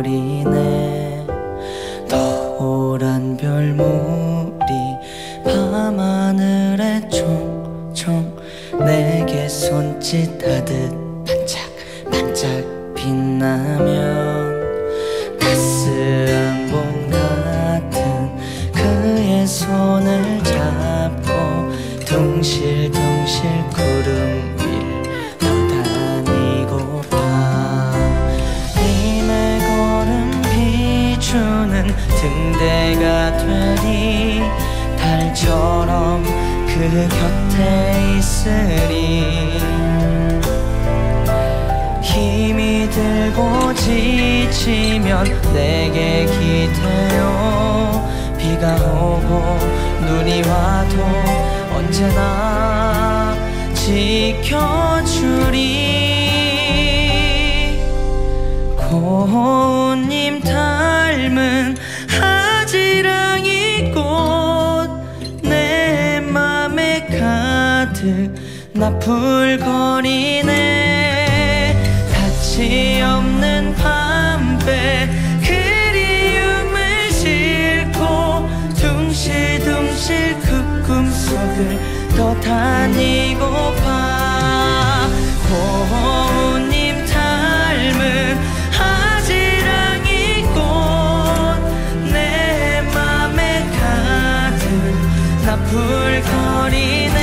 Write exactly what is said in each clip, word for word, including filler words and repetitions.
밤거리네. 노란 별물이 밤하늘에 총총 내게 손짓하듯 반짝반짝 빛나면 따스한 봄 같은 그의 손을 잡고 둥실둥실 구름 위를 떠다니고파. 님의 걸음 비추는 등대가 되리. 달처럼 그 곁에 있으리. 힘이 들고 지치면 내게 기대어. 비가 오고 눈이 와도 언제나 지켜주리. 고운님 닮은 하지랑이 꽃 내 맘에 가득 나풀거리네. 닷이 없는 밤배 그리움을 싣고 둥실둥실 그 꿈속을 떠다니고파. 고운님 닮은 하지랑이 꽃 내 맘에 가득 나풀거리네.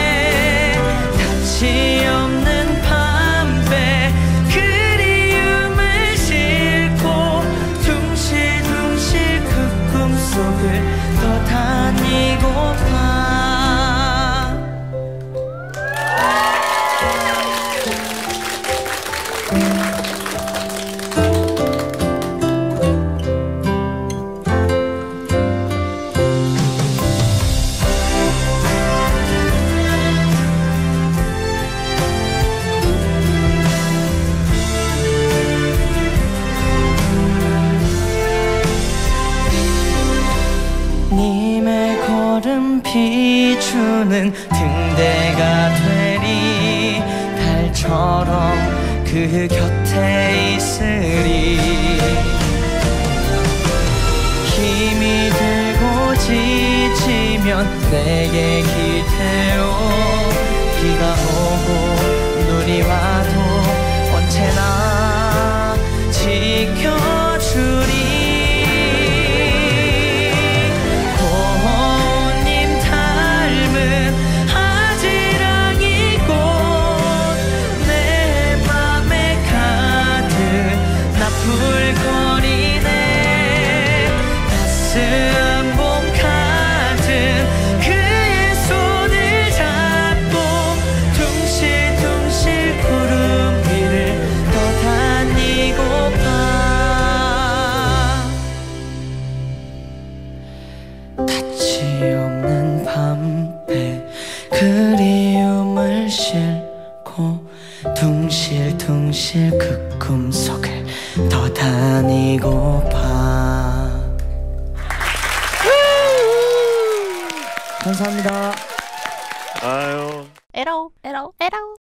닷이 없는 밤배 그리움을 싣고 둥실둥실 그 꿈속을 떠다니고파. 님의 걸음 비추는 등대가 되리. 달처럼 그 곁에 있으리. 힘이 들고 지치면 내게 기대어. 비가 오고 눈이 와도 언제나 지켜주리. 불거리네. 따스한 봄 같은 그의 손을 잡고 둥실둥실 구름 위를 떠다니고파. 닷이 없는 밤배 그리움을 싣고 둥실둥실 그 꿈속을 떠다니고파. 감사합니다. 아유. 에러 에러 에러.